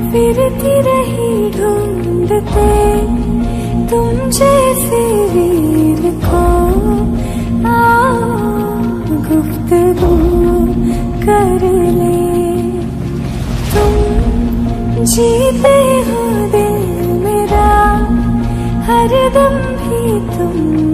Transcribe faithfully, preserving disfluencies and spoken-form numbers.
फिरती रही ढूंढते तुम जैसे वीर को। आओ गुफ्तगू कर ले, तुम जीते हो दिल मेरा, हर दम भी तुम